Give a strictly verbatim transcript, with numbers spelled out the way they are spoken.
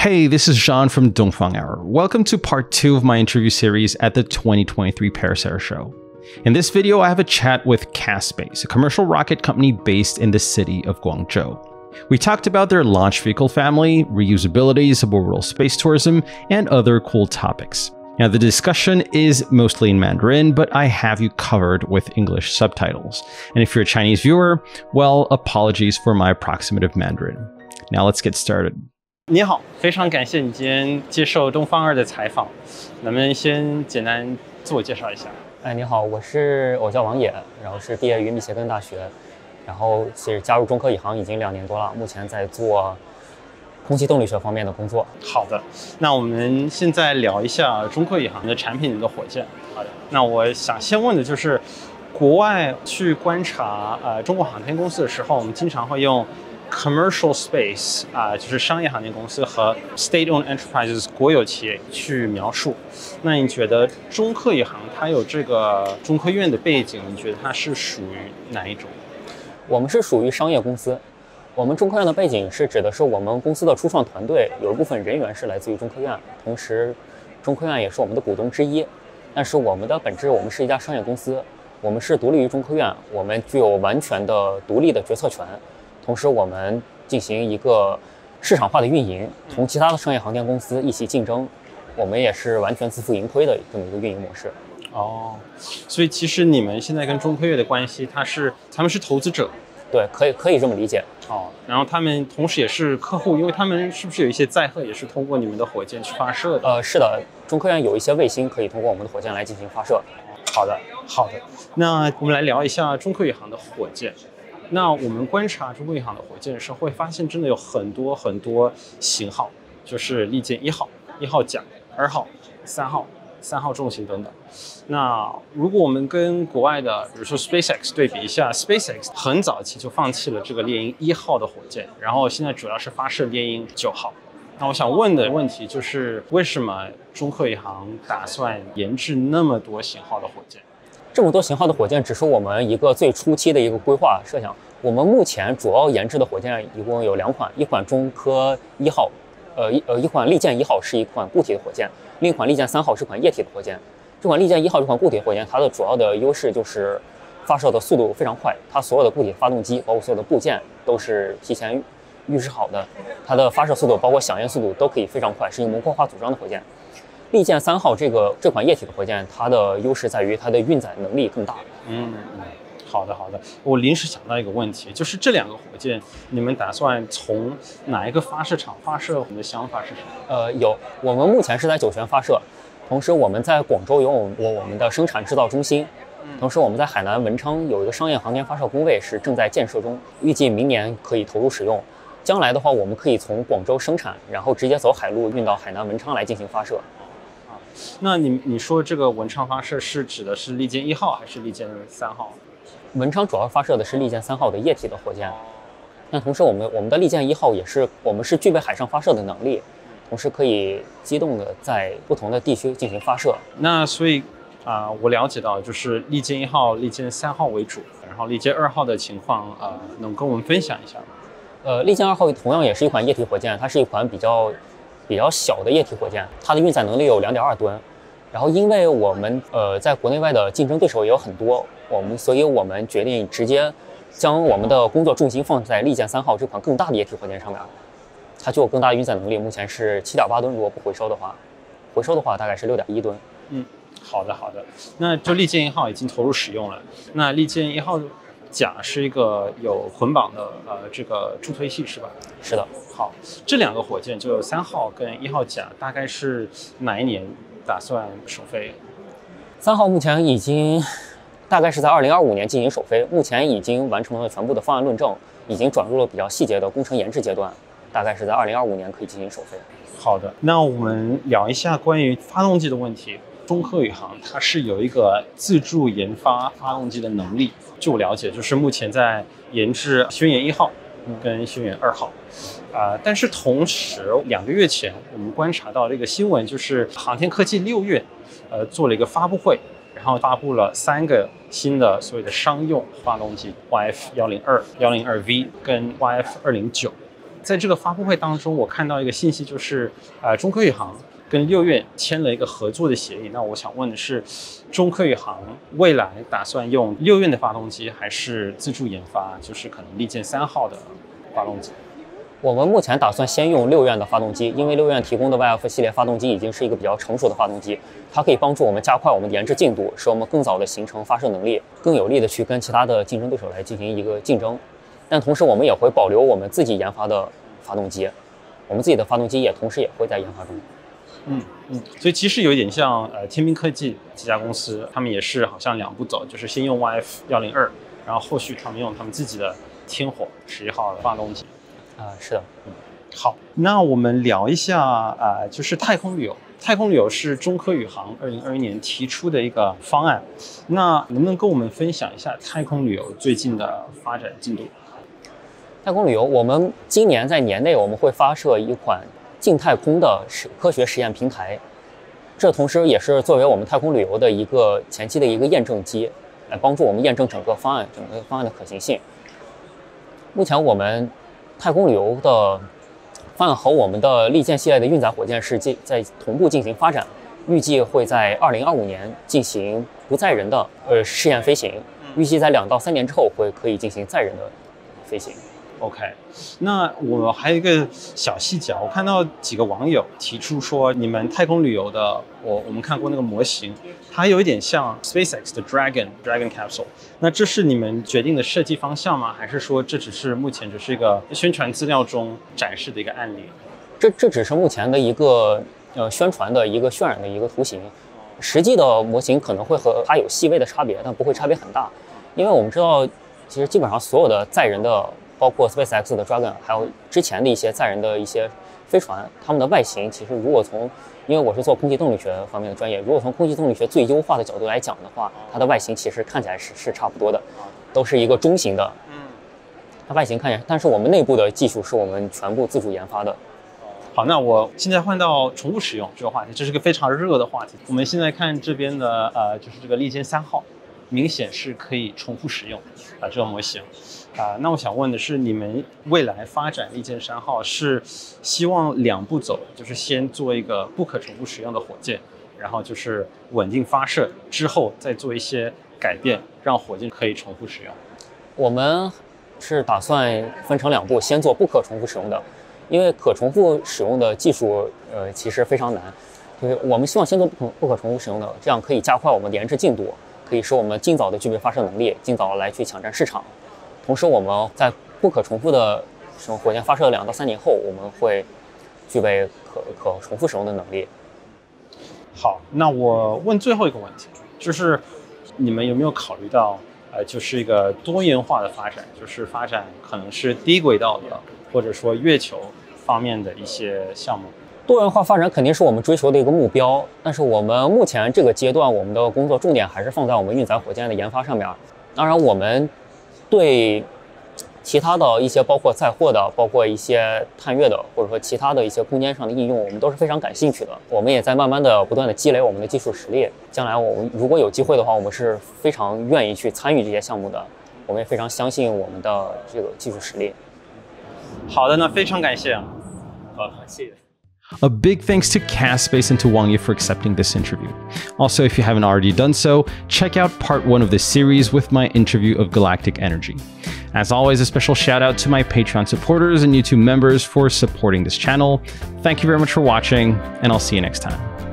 Hey, this is Jean from Dongfang Hour. Welcome to part two of my interview series at the twenty twenty-three Paris Air Show. In this video, I have a chat with C A S Space, a commercial rocket company based in the city of Guangzhou. We talked about their launch vehicle family, reusability, suborbital space tourism, and other cool topics. Now, the discussion is mostly in Mandarin, but I have you covered with English subtitles. And if you're a Chinese viewer, well, apologies for my approximative Mandarin. Now let's get started. 你好，非常感谢你今天接受东方二的采访，能不能先简单自我介绍一下？ 哎，你好，我是我叫王野，然后是毕业于密歇根大学，然后是加入中科宇航已经两年多了，目前在做空气动力学方面的工作。 好的，那我们现在聊一下中科宇航的产品的火箭。好的，那我想先问的就是，国外去观察呃中国航天公司的时候，我们经常会用 commercial space 啊、呃，就是商业航天公司和 state-owned enterprises 国有企业去描述。那你觉得中科宇航它有这个中科院的背景，你觉得它是属于哪一种？ 我们是属于商业公司。我们中科院的背景是指的是我们公司的初创团队有一部分人员是来自于中科院，同时中科院也是我们的股东之一。但是我们的本质，我们是一家商业公司，我们是独立于中科院，我们具有完全的独立的决策权。同时，我们进行一个市场化的运营，同其他的商业航天公司一起竞争，我们也是完全自负盈亏的这么一个运营模式。 哦，所以其实你们现在跟中科院的关系，它是他们是投资者， 对，可以可以这么理解。 哦，然后他们同时也是客户，因为他们是不是有一些载荷也是通过你们的火箭去发射的？ 呃，是的，中科院有一些卫星可以通过我们的火箭来进行发射。 好的，好的。那我们来聊一下中科宇航的火箭。那我们观察中国宇航的火箭的时候，会发现真的有很多很多型号，就是利箭一号、一号甲、二号、三号、三号重型等等。那如果我们跟国外的，比如说 SpaceX 对比一下 ，SpaceX 很早期就放弃了这个猎鹰一号的火箭，然后现在主要是发射猎鹰九号。那我想问的问题就是，为什么中科宇航打算研制那么多型号的火箭？ 这么多型号的火箭只是我们一个最初期的一个规划设想。我们目前主要研制的火箭一共有两款，一款中科一号，呃一呃一款利箭一号是一款固体的火箭，另一款利箭三号是款液体的火箭。这款利箭一号这款固体火箭，它的主要的优势就是发射的速度非常快，它所有的固体发动机包括所有的部件都是提前预制好的，它的发射速度包括响应速度都可以非常快，是一个模块化组装的火箭。利箭三号这个这款液体的火箭，它的优势在于它的运载能力更大。 嗯嗯，好的好的。我临时想到一个问题，就是这两个火箭，你们打算从哪一个发射场发射？你的想法是什么？ 呃，有，我们目前是在酒泉发射，同时我们在广州有我我我们的生产制造中心，同时我们在海南文昌有一个商业航天发射工位是正在建设中，预计明年可以投入使用。将来的话，我们可以从广州生产，然后直接走海路运到海南文昌来进行发射。 那你你说这个文昌发射是指的是利箭一号还是利箭三号？ 文昌主要发射的是利箭三号的液体的火箭，那同时我们我们的利箭一号也是我们是具备海上发射的能力，同时可以机动的在不同的地区进行发射。 那所以啊、呃，我了解到就是利箭一号、利箭三号为主，然后利箭二号的情况啊、呃，能跟我们分享一下吗？ 呃，利箭二号同样也是一款液体火箭，它是一款比较。比较小的液体火箭，它的运载能力有 两点二吨。然后因为我们呃在国内外的竞争对手也有很多，我们所以我们决定直接将我们的工作重心放在利箭三号这款更大的液体火箭上面，它具有更大的运载能力，目前是 七点八吨，如果不回收的话，回收的话大概是 六点一吨。 嗯，好的好的。那就利箭一号已经投入使用了，那利箭一号甲是一个有混绑的呃这个助推器是吧？ 是的。 好，这两个火箭就三号跟一号甲，大概是哪一年打算首飞？ 三号目前已经大概是在二零二五年进行首飞，目前已经完成了全部的方案论证，已经转入了比较细节的工程研制阶段，大概是在二零二五年可以进行首飞。 好的，那我们聊一下关于发动机的问题。中科宇航它是有一个自主研发发动机的能力，据我了解，就是目前在研制轩辕一号跟轩辕二号。啊、呃，但是同时两个月前，我们观察到这个新闻，就是航天科技六月，呃，做了一个发布会，然后发布了三个新的所谓的商用发动机 Y F 一零二、一零二 V 跟 Y F 二零九。 在这个发布会当中，我看到一个信息，就是呃，中科宇航跟六院签了一个合作的协议。那我想问的是，中科宇航未来打算用六院的发动机，还是自主研发，就是可能利剑三号的发动机？ 我们目前打算先用六院的发动机，因为六院提供的 Y F 系列发动机已经是一个比较成熟的发动机，它可以帮助我们加快我们的研制进度，使我们更早的形成发射能力，更有力的去跟其他的竞争对手来进行一个竞争。但同时，我们也会保留我们自己研发的发动机，我们自己的发动机也同时也会在研发中。 嗯嗯，所以其实有点像呃天兵科技这家公司，他们也是好像两步走，就是先用 Y F 一零二，然后后续他们用他们自己的天火十一号的发动机。 啊、呃，是的， 嗯，好，那我们聊一下啊、呃，就是太空旅游。太空旅游是中科宇航二零二一年提出的一个方案，那能不能跟我们分享一下太空旅游最近的发展进度？ 太空旅游，我们今年在年内我们会发射一款近太空的科学实验平台，这同时也是作为我们太空旅游的一个前期的一个验证机，来帮助我们验证整个方案整个方案的可行性。目前我们太空旅游的方案和我们的利剑系列的运载火箭是在同步进行发展，预计会在二零二五年进行不载人的呃试验飞行，预计在两到三年之后会可以进行载人的飞行。 OK， 那我还有一个小细节，我看到几个网友提出说，你们太空旅游的，我我们看过那个模型，它有一点像 SpaceX 的 Dragon Dragon Capsule。那这是你们决定的设计方向吗？还是说这只是目前只是一个宣传资料中展示的一个案例？ 这这只是目前的一个呃宣传的一个渲染的一个图形，实际的模型可能会和它有细微的差别，但不会差别很大，因为我们知道，其实基本上所有的载人的。包括 SpaceX 的 Dragon， 还有之前的一些载人的一些飞船，它们的外形其实如果从，因为我是做空气动力学方面的专业，如果从空气动力学最优化的角度来讲的话，它的外形其实看起来是是差不多的，都是一个中型的，嗯，它外形看起来，但是我们内部的技术是我们全部自主研发的。 好，那我现在换到重复使用这个话题，这是个非常热的话题。我们现在看这边的呃，就是这个利剑三号，明显是可以重复使用啊、呃、这个模型。啊、呃，那我想问的是，你们未来发展利剑三号是希望两步走，就是先做一个不可重复使用的火箭，然后就是稳定发射之后再做一些改变，让火箭可以重复使用。 我们是打算分成两步，先做不可重复使用的，因为可重复使用的技术，呃，其实非常难，就是我们希望先做不可不可重复使用的，这样可以加快我们的研制进度，可以使我们尽早的具备发射能力，尽早来去抢占市场。同时，我们在不可重复的使用火箭发射两到三年后，我们会具备可可重复使用的能力。 好，那我问最后一个问题，就是你们有没有考虑到，呃，就是一个多元化的发展，就是发展可能是低轨道的，或者说月球方面的一些项目？ 多元化发展肯定是我们追求的一个目标，但是我们目前这个阶段，我们的工作重点还是放在我们运载火箭的研发上面。当然，我们对其他的一些包括载货的，包括一些探月的，或者说其他的一些空间上的应用，我们都是非常感兴趣的。我们也在慢慢的不断的积累我们的技术实力。将来我们如果有机会的话，我们是非常愿意去参与这些项目的。我们也非常相信我们的这个技术实力。 好的，那非常感谢啊。好，谢谢。 A big thanks to C A S Space and to Wang Ye for accepting this interview. Also, if you haven't already done so, check out part one of this series with my interview of Galactic Energy. As always, a special shout out to my Patreon supporters and YouTube members for supporting this channel. Thank you very much for watching, and I'll see you next time.